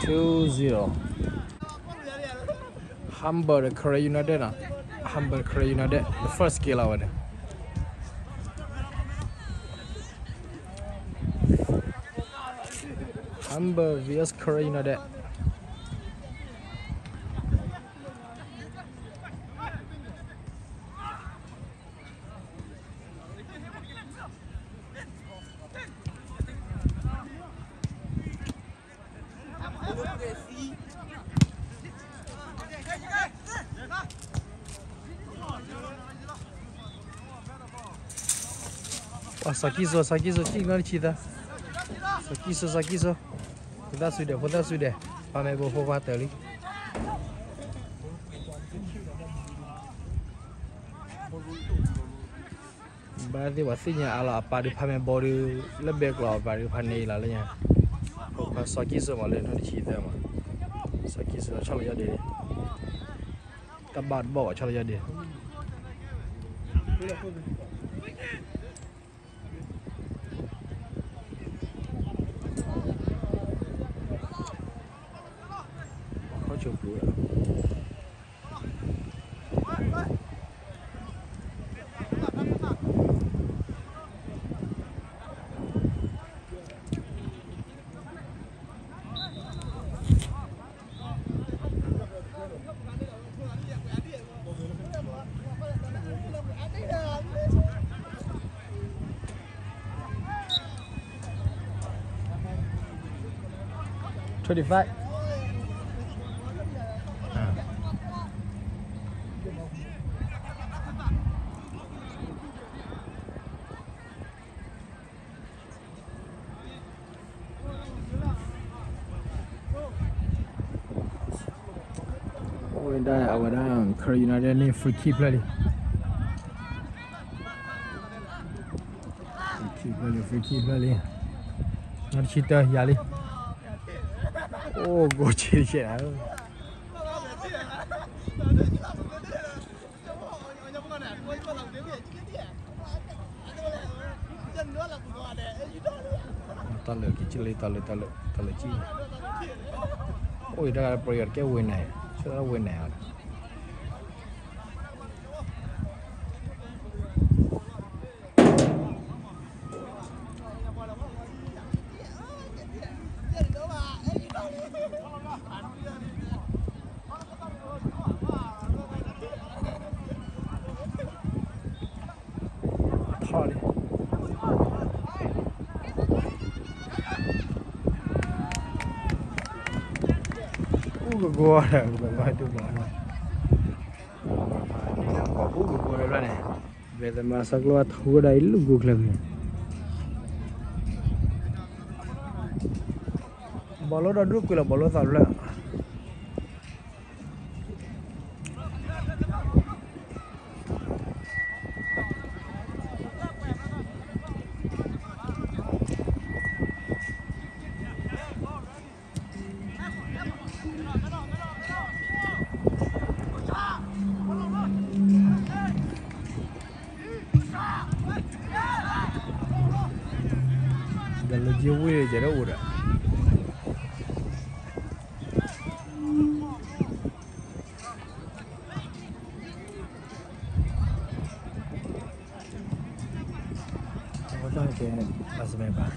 2-0. Humble Korea United na. Humble Korea United. The first game lawan dia. Humble vs Korea United. Wah, Sakiso, tinggal cerita. Sakiso. Kita sudah. Pamai bohong tadi. Berarti wasitnya ala apa di pamai body lebih keluar dari panai lalanya. Kau Sakiso malah nanti cerita mah. Sakiso cakap jadi. Kabar bawa cakap jadi. Coba. $25. Dah awak Korea United ni free kick lagi. Free kick lagi. Nak cerita Yali. Oh, gocil je. Talak kecil, talak cik. Oh, dah ada player ke win ni. Sudah win ni. Gua ada bukan itu mana. Gua ada ni. Beda masa keluar gua dah ilu gua lagi. Bola dah duduk kila bola tak lah. Dah lagi weh je dah udah. Apa dah ke pas memang.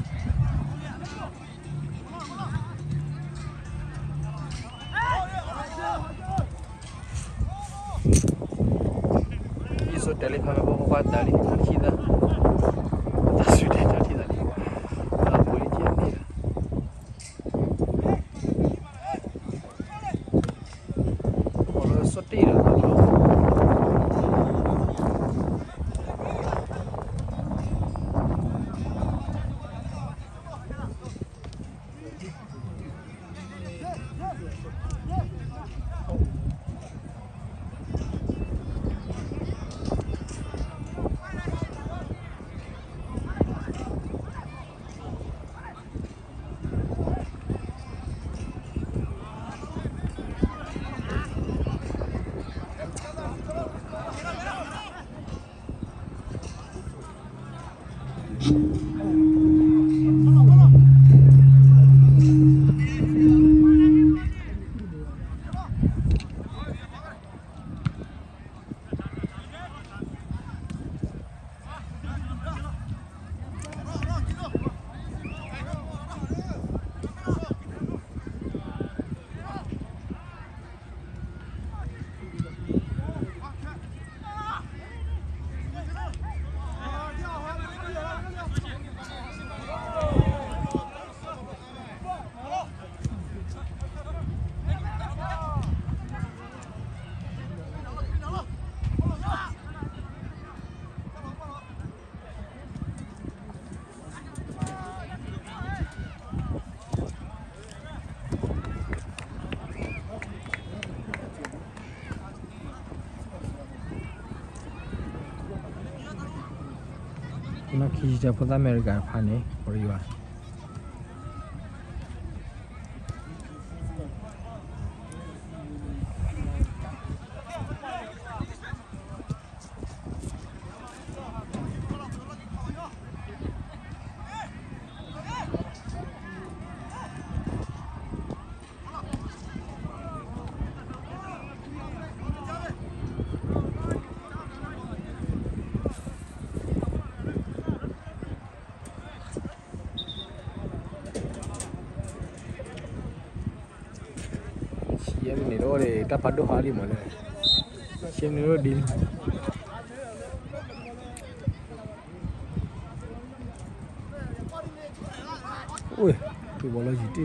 Isu telefon apa buat tadi kita. Sudah jadi tadi. Sortir 那开始在葡萄美干盘呢，不是有啊？Siam ni lo le dapat dua hari mana. Siam ni lo dim. Ui, tu bola gitu.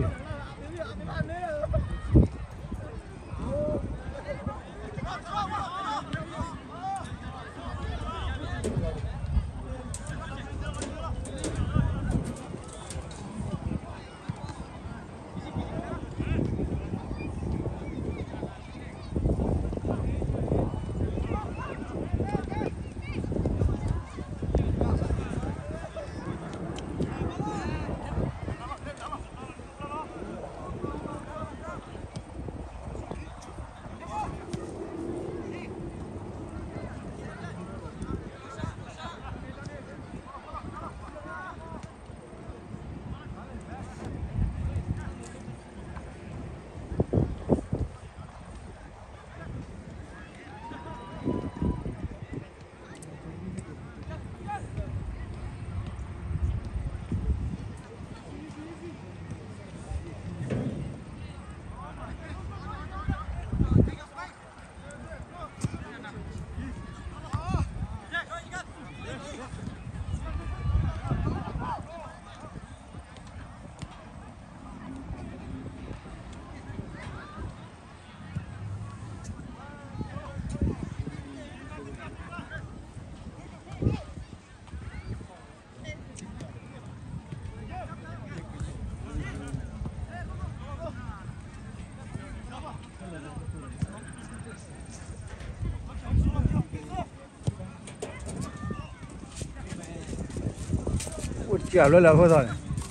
Chả lo là có thôi.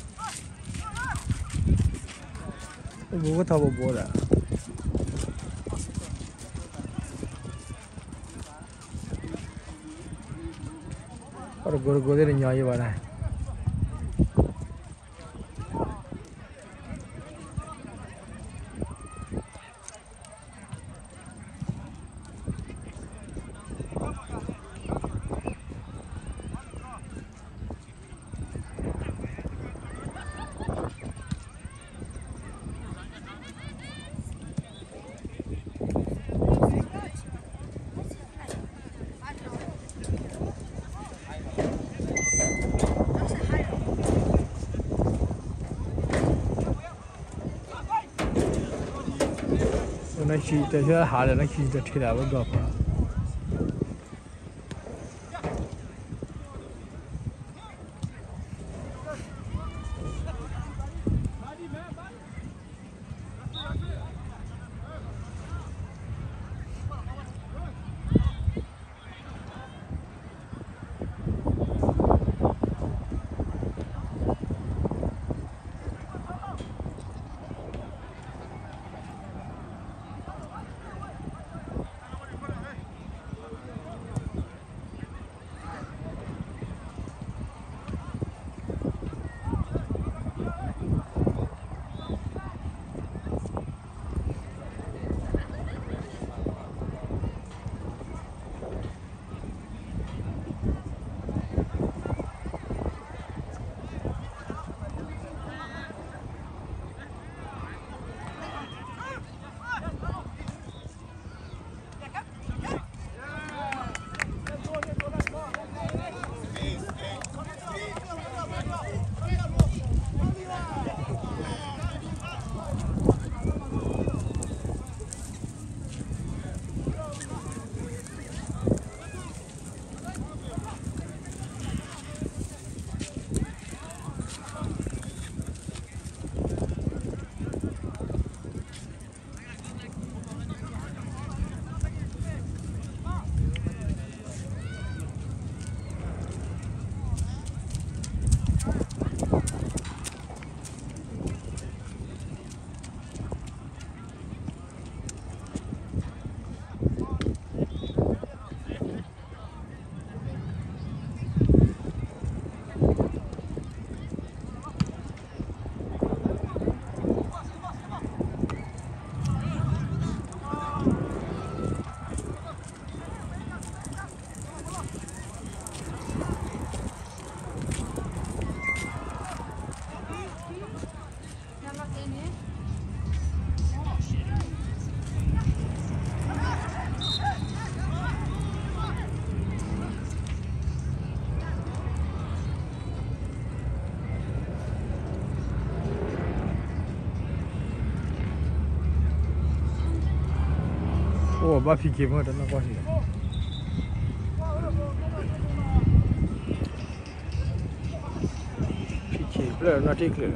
Bố có thao bố đã. Ở gồ đây là nhỏ như vậy này. Nó chỉ tới hạ là nó chỉ tới thế nào vẫn gặp. 哦，把皮给我的那关系。皮给不了，那这个了。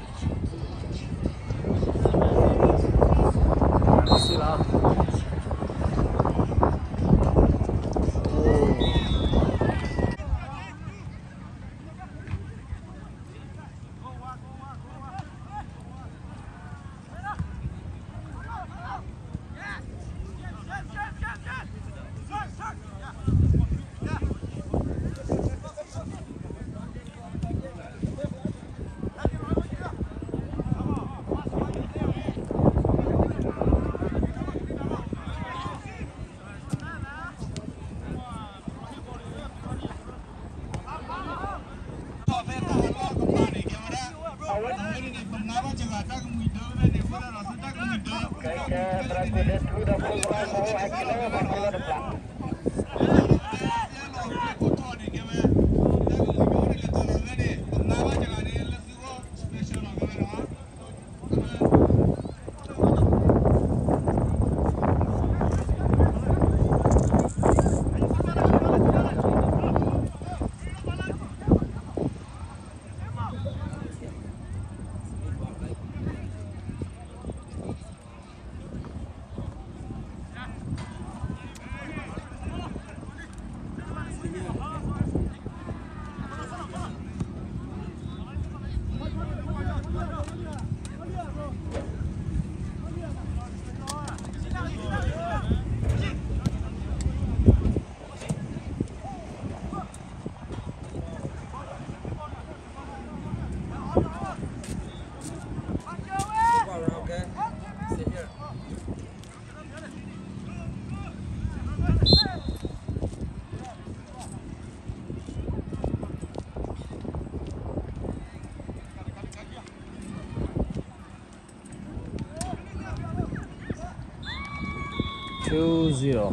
是啦。2-0.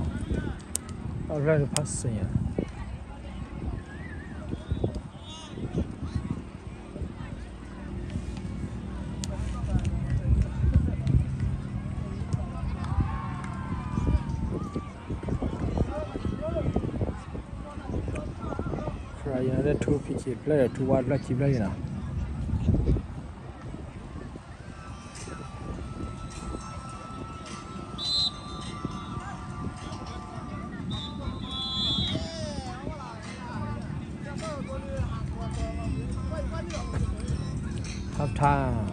Already passing. Another 2 PK player to what lucky player. Half time.